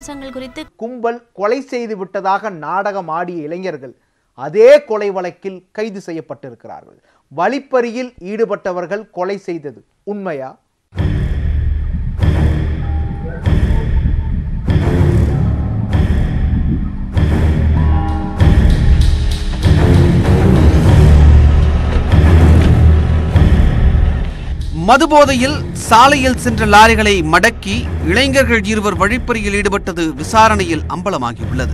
அம்சங்கள் குறித்து கும்பல் கொலை செய்து விட்டதாக நாடகம் ஆடிய இளைஞர்கள் அதே கொலை வழக்கில் கைது செய்யப்பட்டிருக்கிறார்கள். வழிப்பறியில் ஈடுபட்டவர்கள் கொலை செய்தது உண்மையா? மதுபோதையில் சாலையில் சென்ற லாரிகளை மடக்கி இளைஞர்கள் இருவர் வழிப்பறியில் ஈடுபட்டது விசாரணையில் அம்பலமாகியுள்ளது.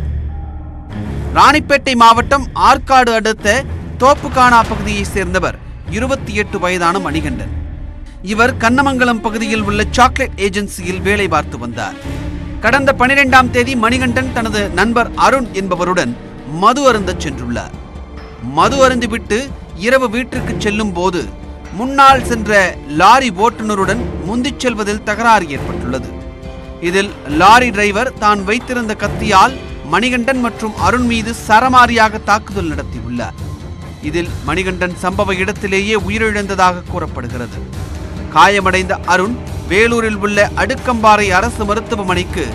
ராணிப்பேட்டை மாவட்டம் ஆற்காடு அடுத்த தோப்புக்கானா பகுதியைச் சேர்ந்தவர் 28 வயதான மணிகண்டன். இவர் கண்ணமங்கலம் பகுதியில் உள்ள சாக்லேட் ஏஜென்சியில் வேலை பார்த்து வந்தார். கடந்த 12ஆம் தேதி மணிகண்டன் தனது நண்பர் அருண் என்பவருடன் மது அருந்த சென்றுள்ளார். மது அருந்திவிட்டு இரவு வீட்டிற்கு செல்லும் போது முன்னால் சென்ற லாரி ஓட்டுநருடன் முந்திச் செல்வதில் தகராறு ஏற்பட்டுள்ளது. இதில் லாரி டிரைவர் தான் வைத்திருந்த கத்தியால் மணிகண்டன் மற்றும் அருண் மீது சரமாரியாக தாக்குதல் நடத்தியுள்ளார். இதில் மணிகண்டன் சம்பவ இடத்திலேயே உயிரிழந்ததாக கூறப்படுகிறது. காயமடைந்த அருண் வேலூரில் உள்ள அடுக்கம்பாறை அரசு மருத்துவமனைக்கு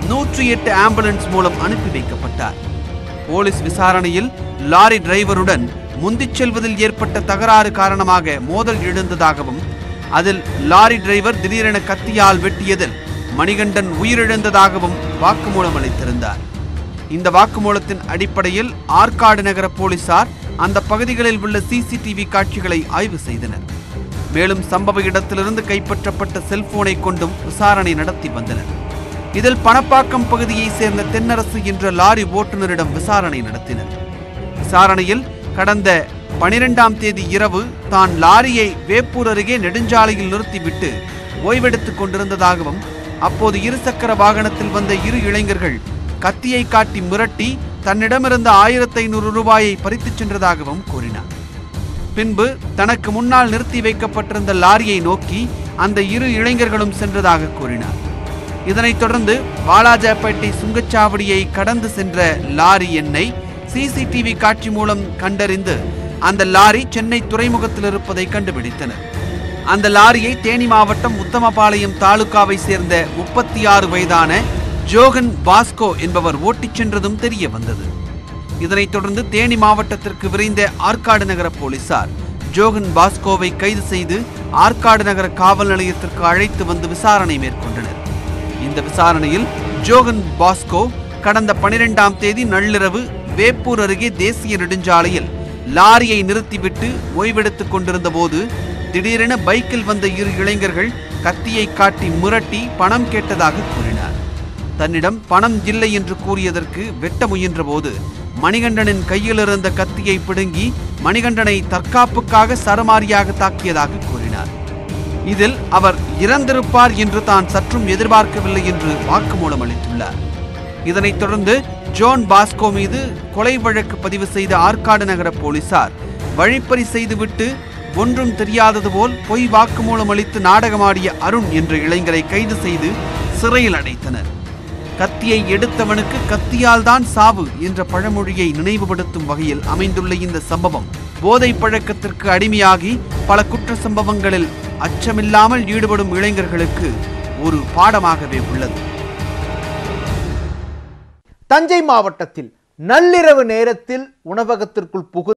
108 ஆம்புலன்ஸ் மூலம் அனுப்பி வைக்கப்பட்டார். போலீஸ் விசாரணையில் லாரி டிரைவருடன் முந்திச் செல்வதில் ஏற்பட்ட தகராறு காரணமாக மோதல் எழுந்ததாகவும் அதில் லாரி டிரைவர் திடீரென கத்தியால் வெட்டியதில் மணிகண்டன் உயிரிழந்ததாகவும் வாக்குமூலம் அளித்திருந்தார். இந்த வாக்குமூலத்தின் அடிப்படையில் ஆற்காடு நகர போலீசார் அந்த பகுதிகளில் உள்ள சிசிடிவி காட்சிகளை ஆய்வு செய்தனர். மேலும் சம்பவ இடத்திலிருந்து கைப்பற்றப்பட்ட செல்போனை கொண்டும் விசாரணை நடத்தி வந்தனர். இதில் பணப்பாக்கம் பகுதியைச் சேர்ந்த தென்னரசு என்ற லாரி ஓட்டுநரிடம் விசாரணை நடத்தினர். விசாரணையில் கடந்த 12ஆம் தேதி இரவு தான் லாரியை வேப்பூர் அருகே நெடுஞ்சாலையில் நிறுத்திவிட்டு ஓய்வெடுத்துக் கொண்டிருந்ததாகவும் அப்போது இருசக்கர வாகனத்தில் வந்த இரு இளைஞர்கள் கத்தியை காட்டி மிரட்டி தன்னிடமிருந்த 1500 ரூபாயை பறித்துச் சென்றதாகவும் கூறினார். பின்பு தனக்கு முன்னால் நிறுத்தி வைக்கப்பட்டிருந்த லாரியை நோக்கி அந்த இரு இளைஞர்களும் சென்றதாக கூறினார். இதனைத் தொடர்ந்து வாலாஜாப்பேட்டை சுங்கச்சாவடியை கடந்து சென்ற லாரி எண்ணை சிசிடிவி காட்சி மூலம் கண்டறிந்து அந்த லாரி சென்னை துறைமுகத்தில் இருப்பதை கண்டுபிடித்தனர். அந்த லாரியை தேனி மாவட்டம் உத்தமபாளையம் தாலுகாவை சேர்ந்த 36 வயதான ஜோகன் பாஸ்கோ என்பவர் ஓட்டிச் சென்றதும் தெரிய வந்தது. இதனைத் தொடர்ந்து தேனி மாவட்டத்திற்கு விரைந்த ஆற்காடு நகர போலீசார் ஜோகன் பாஸ்கோவை கைது செய்து ஆற்காடு நகர காவல் நிலையத்திற்கு அழைத்து வந்து விசாரணை மேற்கொண்டனர். இந்த விசாரணையில் ஜோகன் பாஸ்கோ கடந்த 12ஆம் தேதி நள்ளிரவு வேப்பூர் அருகே தேசிய நெடுஞ்சாலையில் லாரியை நிறுத்திவிட்டு ஓய்வெடுத்துக் கொண்டிருந்த போது திடீரென பைக்கில் வந்த இரு இளைஞர்கள் கத்தியை காட்டி மிரட்டி பணம் கேட்டதாக கூறினார். தன்னிடம் பணம் இல்லை என்று கூறியதற்கு வெட்ட முயன்ற போது மணிகண்டனின் கையில் இருந்த கத்தியை பிடுங்கி மணிகண்டனை தற்காப்புக்காக சரமாரியாக தாக்கியதாக கூறினார். இதில் அவர் இறந்திருப்பார் என்று தான் சற்றும் எதிர்பார்க்கவில்லை என்று வாக்குமூலம் அளித்துள்ளார். இதனைத் தொடர்ந்து ஜோன் பாஸ்கோ மீது கொலை வழக்கு பதிவு செய்த ஆற்காடு நகர போலீசார் வழிப்பறி செய்துவிட்டு ஒன்றும் தெரியாதது போல் பொய் வாக்குமூலம் அளித்து நாடகமாடிய அருண் என்ற இளைஞரை கைது செய்து சிறையில் அடைத்தனர். கத்தியை எடுத்தவனுக்கு கத்தியால் தான் சாவு என்ற பழமொழியை நினைவுபடுத்தும் வகையில் அமைந்துள்ள இந்த சம்பவம் போதை பழக்கத்திற்கு அடிமையாகி பல குற்ற சம்பவங்களில் அச்சமில்லாமல் ஈடுபடும் இளைஞர்களுக்கு ஒரு பாடமாகவே உள்ளது. தஞ்சை மாவட்டத்தில் நள்ளிரவு நேரத்தில் உணவகத்திற்குள் புகு